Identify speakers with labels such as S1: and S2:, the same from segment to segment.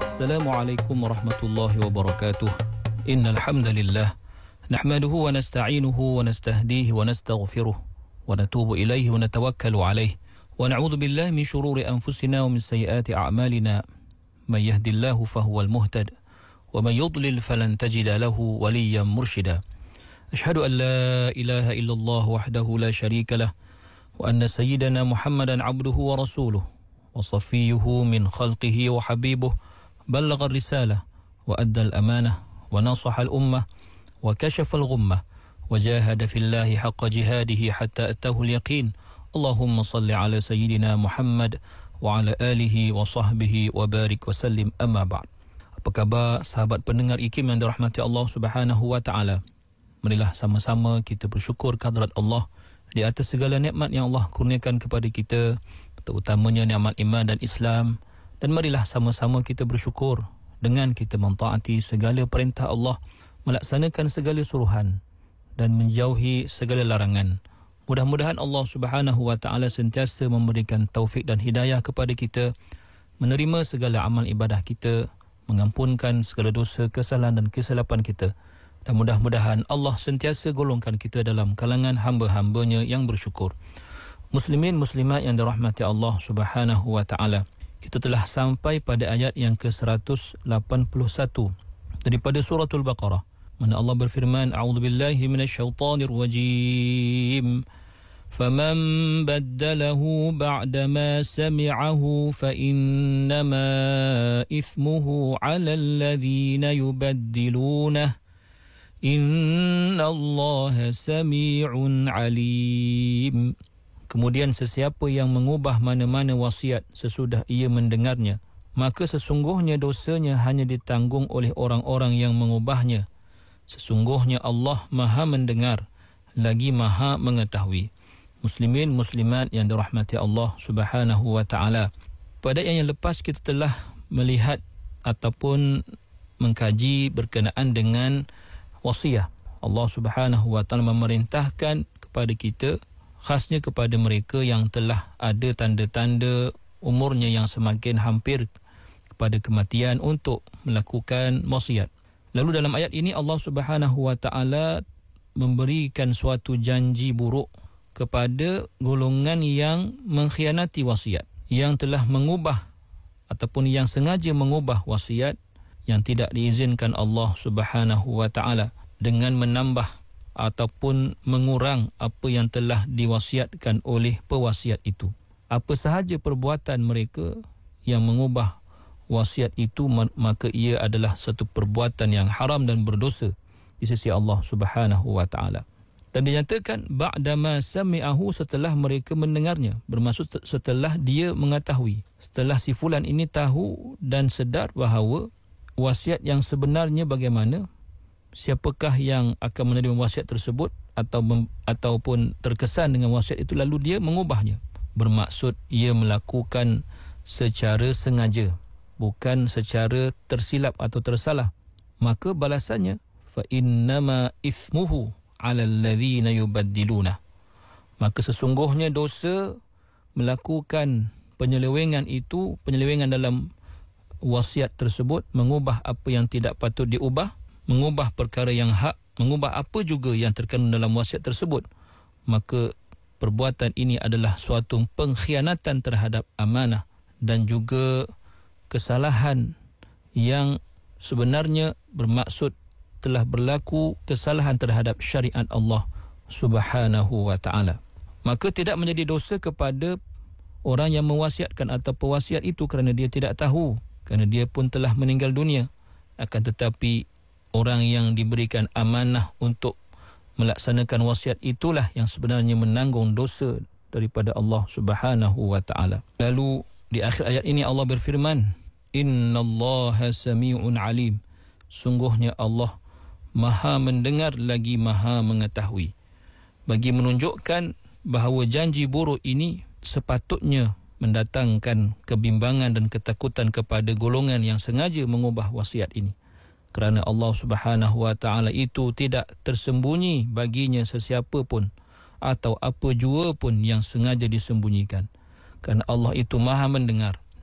S1: Assalamualaikum warahmatullahi wabarakatuh. Innal hamdalillah nahmaduhu wa nasta'inuhu wa nastahdihi wa nastaghfiruh wa natubu ilaihi wa natawakkalu alaihi wa na'udzu billahi min shururi anfusina wa min sayyiati a'malina. May yahdihillahu fahuwal muhtad wa may yudlil falan tajida lahu waliyyan mursyida. Ashhadu an la ilaha illallah wahdahu la syarika lah wa anna sayyidana Muhammadan abduhu wa rasuluh wa safiyyuhu min khalqihi wa habibuh. بلغ الرسالة وأدى الأمانة ونصح الأمة وكشف الغمة وجاهد في الله حق جهاده حتى أتاه اليقين. اللهم صل على سيدنا محمد وعلى آله وصحبه وبارك وسلم. أما بعد. Apa khabar sahabat pendengar IKIM yang dirahmati Allah Subhanahu wa taala? Marilah sama-sama kita bersyukur kehadrat Allah di atas segala nikmat yang Allah kurniakan kepada kita, terutamanya nikmat iman dan Islam. Dan marilah sama-sama kita bersyukur dengan kita mentaati segala perintah Allah, melaksanakan segala suruhan dan menjauhi segala larangan. Mudah-mudahan Allah Subhanahu wa taala sentiasa memberikan taufik dan hidayah kepada kita, menerima segala amal ibadah kita, mengampunkan segala dosa, kesalahan dan kesilapan kita. Dan mudah-mudahan Allah sentiasa golongkan kita dalam kalangan hamba-hambanya yang bersyukur. Muslimin muslimat yang dirahmati Allah Subhanahu wa taala, kita telah sampai pada ayat yang ke-181 daripada suratul Baqarah, mana Allah berfirman, a'udzubillahi minasyaitonir rajim, faman baddalahu ba'dama sami'ahu fa innama ithmuhu 'alal ladzina yubaddilunah innallaha sami'un 'alim. Kemudian sesiapa yang mengubah mana-mana wasiat sesudah ia mendengarnya, maka sesungguhnya dosanya hanya ditanggung oleh orang-orang yang mengubahnya. Sesungguhnya Allah Maha mendengar lagi Maha mengetahui. Muslimin muslimat yang dirahmati Allah Subhanahu wa taala, pada ayat yang lepas kita telah melihat ataupun mengkaji berkenaan dengan wasiat. Allah Subhanahu wa taala memerintahkan kepada kita, khasnya kepada mereka yang telah ada tanda-tanda umurnya yang semakin hampir kepada kematian, untuk melakukan wasiat. Lalu dalam ayat ini Allah Subhanahu wa taala memberikan suatu janji buruk kepada golongan yang mengkhianati wasiat, yang telah mengubah ataupun yang sengaja mengubah wasiat yang tidak diizinkan Allah Subhanahu wa taala dengan menambah ataupun mengurang apa yang telah diwasiatkan oleh pewasiat itu. Apa sahaja perbuatan mereka yang mengubah wasiat itu, maka ia adalah satu perbuatan yang haram dan berdosa di sisi Allah Subhanahu wa taala. Dan dinyatakan ba'dama sami'ahu, setelah mereka mendengarnya, bermaksud setelah dia mengetahui, setelah si fulan ini tahu dan sedar bahawa wasiat yang sebenarnya bagaimana, siapakah yang akan menerima wasiat tersebut ataupun terkesan dengan wasiat itu, lalu dia mengubahnya, bermaksud ia melakukan secara sengaja, bukan secara tersilap atau tersalah, maka balasannya fa innama ithmuhu 'alal ladzina yubaddiluna, maka sesungguhnya dosa melakukan penyelewengan itu, penyelewengan dalam wasiat tersebut, mengubah apa yang tidak patut diubah, mengubah perkara yang hak, mengubah apa juga yang terkandung dalam wasiat tersebut, maka perbuatan ini adalah suatu pengkhianatan terhadap amanah dan juga kesalahan yang sebenarnya bermaksud telah berlaku kesalahan terhadap syariat Allah Subhanahu wa taala. Maka tidak menjadi dosa kepada orang yang mewasiatkan atau pewasiat itu kerana dia tidak tahu, kerana dia pun telah meninggal dunia. Akan tetapi orang yang diberikan amanah untuk melaksanakan wasiat itulah yang sebenarnya menanggung dosa daripada Allah Subhanahu wa taala. Lalu di akhir ayat ini Allah berfirman, innallaha sami'un alim, sungguhnya Allah Maha mendengar lagi Maha mengetahui. Bagi menunjukkan bahawa janji buruk ini sepatutnya mendatangkan kebimbangan dan ketakutan kepada golongan yang sengaja mengubah wasiat ini. Kerana Allah Subhanahu wa taala itu tidak tersembunyi baginya sesiapa pun atau apa jua pun yang sengaja disembunyikan. Kerana Allah itu Maha mendengar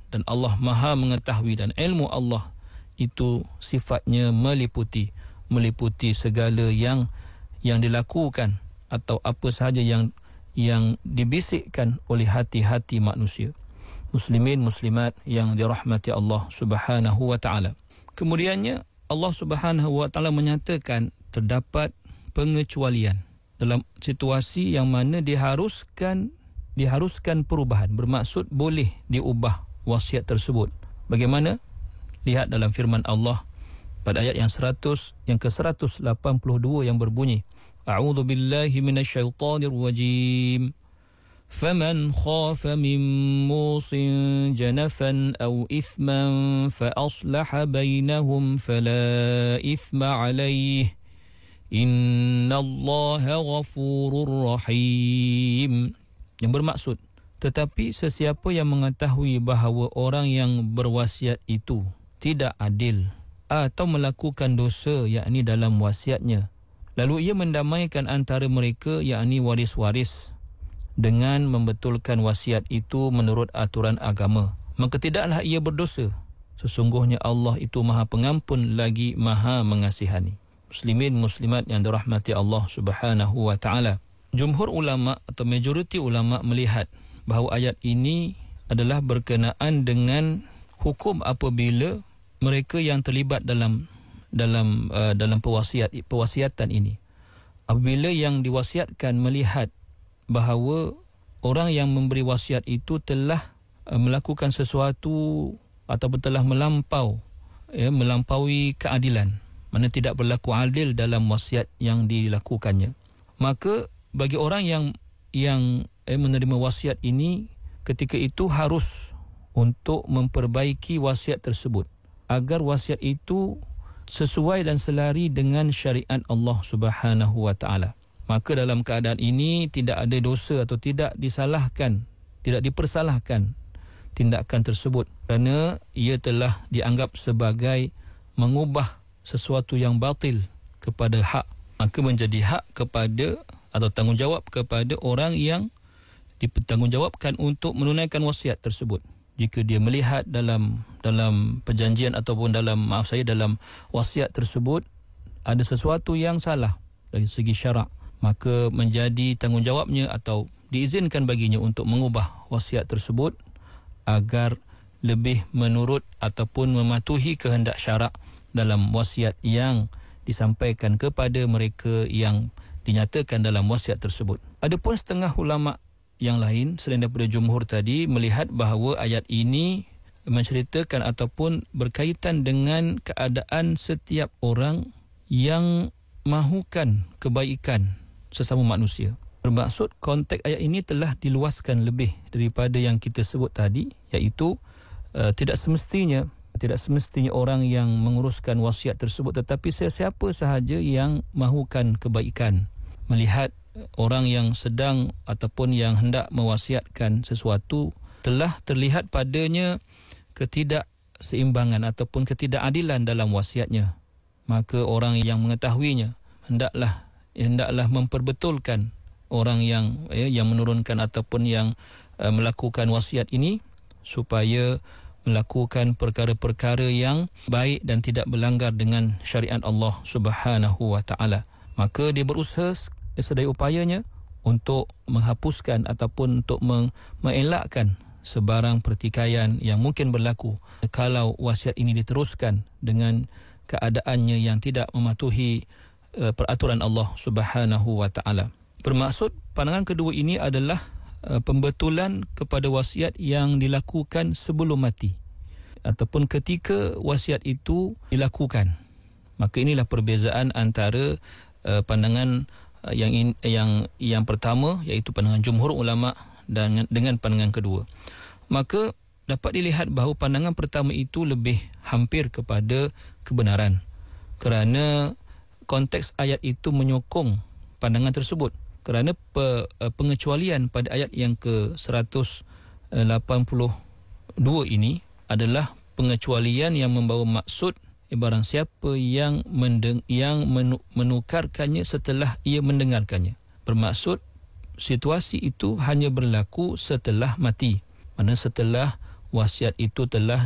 S1: dan Allah Maha mengetahui, dan ilmu Allah itu sifatnya meliputi segala yang dilakukan atau apa sahaja yang dibisikkan oleh hati-hati manusia. Muslimin muslimat yang dirahmati Allah Subhanahu wa taala. Kemudiannya Allah Subhanahu wa taala menyatakan terdapat pengecualian dalam situasi yang mana diharuskan perubahan, bermaksud boleh diubah wasiat tersebut. Bagaimana? Lihat dalam firman Allah pada ayat yang ke-182 yang berbunyi, A'udzu billahi minasyaitonir rajim. فَمَنْ خَافَ مِنْ مُوصٍ جَنَفًا أَوْ إِثْمًا فَأَصْلَحَ بَيْنَهُمْ فَلَا إِثْمَ عَلَيْهِ إِنَّ اللَّهَ غَفُورٌ رَحِيمٌ. Yang bermaksud, tetapi sesiapa yang mengetahui bahawa orang yang berwasiat itu tidak adil atau melakukan dosa, yakni dalam wasiatnya, lalu ia mendamaikan antara mereka, yakni waris-waris, dengan membetulkan wasiat itu menurut aturan agama, maka tidaklah ia berdosa. Sesungguhnya Allah itu Maha Pengampun lagi Maha Mengasihani. Muslimin muslimat yang dirahmati Allah Subhanahu wa taala. Jumhur ulama atau majoriti ulama melihat bahawa ayat ini adalah berkenaan dengan hukum apabila mereka yang terlibat dalam pewasiatan ini. Apabila yang diwasiatkan melihat bahawa orang yang memberi wasiat itu telah melakukan sesuatu ataupun telah melampaui keadilan, mana tidak berlaku adil dalam wasiat yang dilakukannya, maka bagi orang yang menerima wasiat ini ketika itu harus untuk memperbaiki wasiat tersebut agar wasiat itu sesuai dan selari dengan syariat Allah Subhanahu wa taala. Maka dalam keadaan ini tidak ada dosa atau tidak dipersalahkan tindakan tersebut, kerana ia telah dianggap sebagai mengubah sesuatu yang batil kepada hak. Maka menjadi hak kepada atau tanggungjawab kepada orang yang dipertanggungjawabkan untuk menunaikan wasiat tersebut. Jika dia melihat dalam perjanjian ataupun dalam wasiat tersebut ada sesuatu yang salah dari segi syarak, maka menjadi tanggungjawabnya atau diizinkan baginya untuk mengubah wasiat tersebut agar lebih menurut ataupun mematuhi kehendak syarak dalam wasiat yang disampaikan kepada mereka yang dinyatakan dalam wasiat tersebut. Adapun setengah ulama yang lain selain daripada jumhur tadi melihat bahawa ayat ini menceritakan ataupun berkaitan dengan keadaan setiap orang yang mahukan kebaikan sesama manusia. Bermaksud konteks ayat ini telah diluaskan lebih daripada yang kita sebut tadi, iaitu tidak semestinya orang yang menguruskan wasiat tersebut, tetapi sesiapa sahaja yang mahukan kebaikan. Melihat orang yang sedang ataupun yang hendak mewasiatkan sesuatu telah terlihat padanya ketidakseimbangan ataupun ketidakadilan dalam wasiatnya, maka orang yang mengetahuinya hendaklah memperbetulkan orang yang menurunkan ataupun yang melakukan wasiat ini supaya melakukan perkara-perkara yang baik dan tidak melanggar dengan syariat Allah Subhanahu wa taala. Maka dia berusaha sedaya upayanya untuk menghapuskan ataupun untuk mengelakkan sebarang pertikaian yang mungkin berlaku kalau wasiat ini diteruskan dengan keadaannya yang tidak mematuhi peraturan Allah Subhanahu wa taala. Bermaksud pandangan kedua ini adalah pembetulan kepada wasiat yang dilakukan sebelum mati ataupun ketika wasiat itu dilakukan. Maka inilah perbezaan antara pandangan yang pertama, iaitu pandangan jumhur ulama, dengan pandangan kedua. Maka dapat dilihat bahawa pandangan pertama itu lebih hampir kepada kebenaran, kerana konteks ayat itu menyokong pandangan tersebut, kerana pengecualian pada ayat yang ke-182 ini adalah pengecualian yang membawa maksud barang siapa yang menukarkannya setelah ia mendengarkannya. Bermaksud situasi itu hanya berlaku setelah mati, mana setelah wasiat itu telah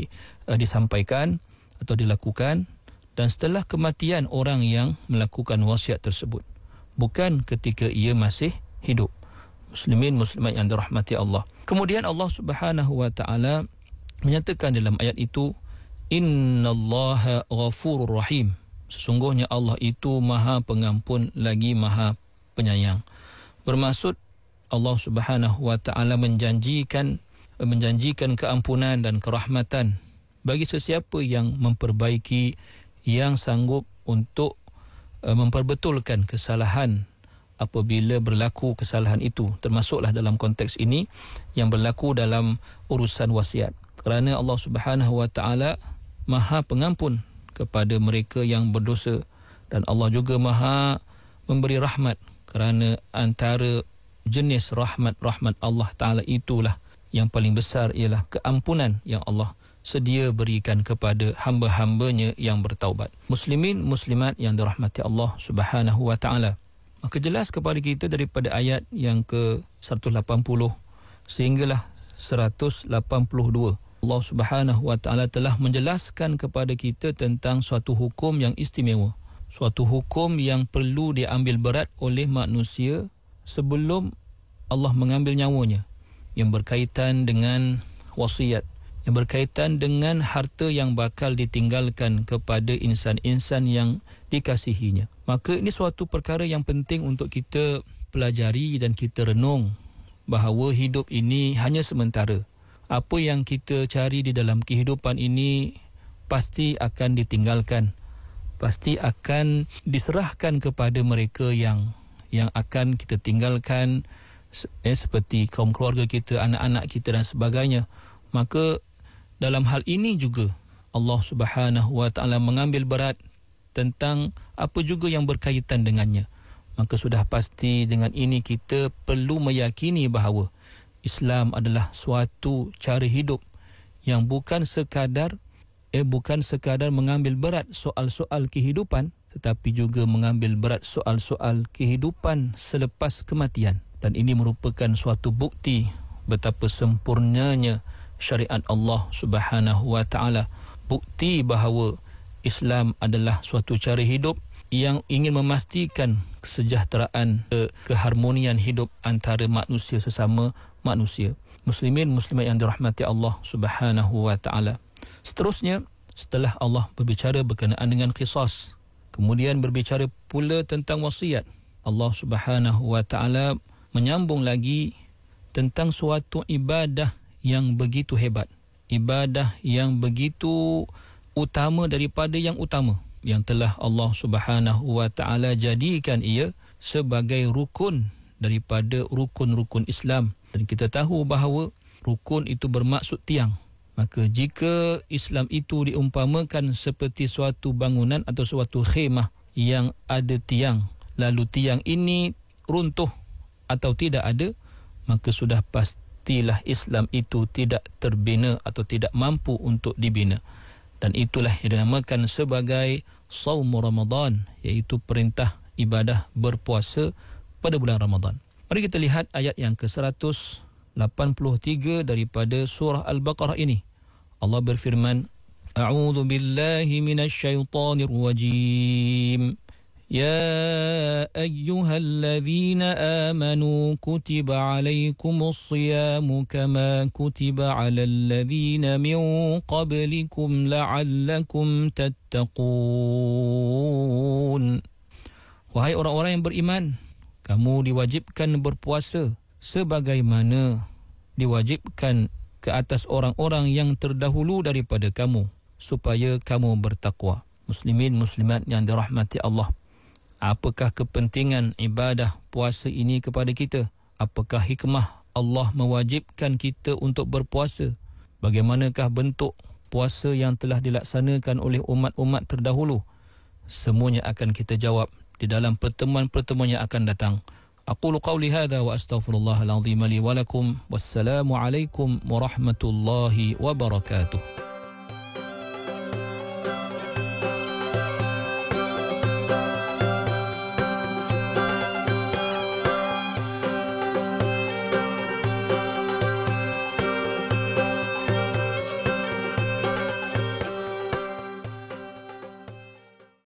S1: disampaikan atau dilakukan, dan setelah kematian orang yang melakukan wasiat tersebut, bukan ketika ia masih hidup. Muslimin muslimat yang dirahmati Allah. Kemudian Allah Subhanahu wa taala menyatakan dalam ayat itu, innallaha ghafurur rahim. Sesungguhnya Allah itu Maha Pengampun lagi Maha Penyayang. Bermaksud Allah Subhanahu wa taala menjanjikan keampunan dan kerahmatan bagi sesiapa yang memperbaiki, yang sanggup untuk memperbetulkan kesalahan apabila berlaku kesalahan itu, termasuklah dalam konteks ini yang berlaku dalam urusan wasiat. Kerana Allah Subhanahu wa taala Maha Pengampun kepada mereka yang berdosa, dan Allah juga Maha memberi rahmat, kerana antara jenis rahmat Allah Taala itulah yang paling besar, ialah keampunan yang Allah sedia berikan kepada hamba-hambanya yang bertaubat. Muslimin muslimat yang dirahmati Allah Subhanahu wa taala. Maka jelas kepada kita daripada ayat yang ke-180 sehinggalah 182, Allah Subhanahu wa taala telah menjelaskan kepada kita tentang suatu hukum yang istimewa, suatu hukum yang perlu diambil berat oleh manusia sebelum Allah mengambil nyawanya, yang berkaitan dengan wasiat, yang berkaitan dengan harta yang bakal ditinggalkan kepada insan-insan yang dikasihinya. Maka ini suatu perkara yang penting untuk kita pelajari dan kita renung, bahawa hidup ini hanya sementara. Apa yang kita cari di dalam kehidupan ini pasti akan ditinggalkan, pasti akan diserahkan kepada mereka yang akan kita tinggalkan, seperti kaum keluarga kita, anak-anak kita dan sebagainya. Maka dalam hal ini juga Allah Subhanahu wa taala mengambil berat tentang apa juga yang berkaitan dengannya. Maka sudah pasti dengan ini kita perlu meyakini bahawa Islam adalah suatu cara hidup yang bukan sekadar mengambil berat soal-soal kehidupan, tetapi juga mengambil berat soal-soal kehidupan selepas kematian. Dan ini merupakan suatu bukti betapa sempurnanya syariat Allah Subhanahu wa taala. Bukti bahawa Islam adalah suatu cara hidup yang ingin memastikan kesejahteraan, keharmonian hidup antara manusia sesama manusia. Muslimin muslimat yang dirahmati Allah Subhanahu wa taala. Seterusnya, setelah Allah berbicara berkenaan dengan qisas, kemudian berbicara pula tentang wasiat, Allah Subhanahu wa taala menyambung lagi tentang suatu ibadah yang begitu hebat, ibadah yang begitu utama daripada yang utama, yang telah Allah Subhanahu wa taala jadikan ia sebagai rukun daripada rukun-rukun Islam. Dan kita tahu bahawa rukun itu bermaksud tiang. Maka jika Islam itu diumpamakan seperti suatu bangunan atau suatu khemah yang ada tiang, lalu tiang ini runtuh atau tidak ada, maka sudah pastilah Islam itu tidak terbina atau tidak mampu untuk dibina. Dan itulah yang dinamakan sebagai Shaum Ramadan, iaitu perintah ibadah berpuasa pada bulan Ramadan. Mari kita lihat ayat yang ke-183 daripada surah Al-Baqarah ini. Allah berfirman, A'udzu billahi minasyaitonir rajim. Ya ayyuhalladzina amanu kutiba alaikumus siyamu kama kutiba alal ladzina min qablikum la'allakum tattaqun. Wahai orang-orang yang beriman, kamu diwajibkan berpuasa sebagaimana diwajibkan ke atas orang-orang yang terdahulu daripada kamu, supaya kamu bertakwa. Muslimin muslimat yang dirahmati Allah, apakah kepentingan ibadah puasa ini kepada kita? Apakah hikmah Allah mewajibkan kita untuk berpuasa? Bagaimanakah bentuk puasa yang telah dilaksanakan oleh umat-umat terdahulu? Semuanya akan kita jawab di dalam pertemuan-pertemuan yang akan datang. Aqulu qawli hadha wa astaghfirullahal azim li wa lakum. Wassalamu alaikum warahmatullahi wabarakatuh.